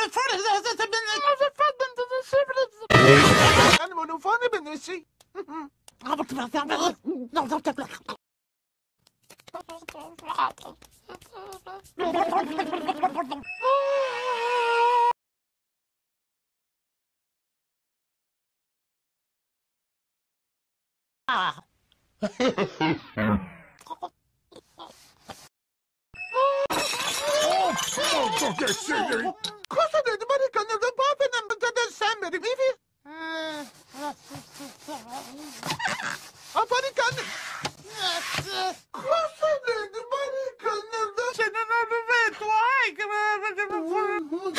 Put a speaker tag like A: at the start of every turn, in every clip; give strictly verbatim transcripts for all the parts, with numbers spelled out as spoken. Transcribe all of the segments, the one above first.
A: Animal fun benesi. Cosa dedim bari kanalda papenen bıtadan sen benim evi. Aparikan. Cosa dedim bari kanalda. Senin önüme dua ekmeğe.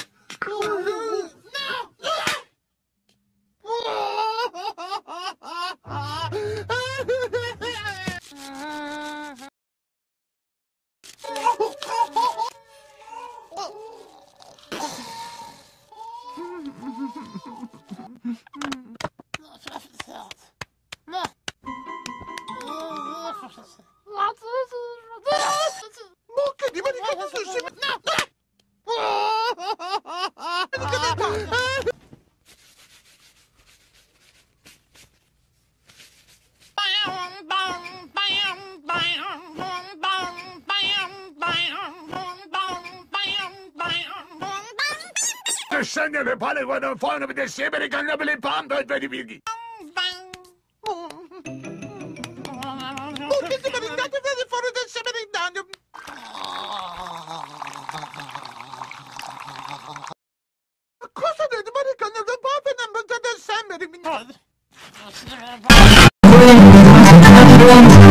A: Sen de pare bana fanı bir de seberi kanla bile pam böyle bilgi. Bu kızı beni de böyle fanı da seberi dandım. Kosa dedi bana kanalda papenen bıtadan sen benim.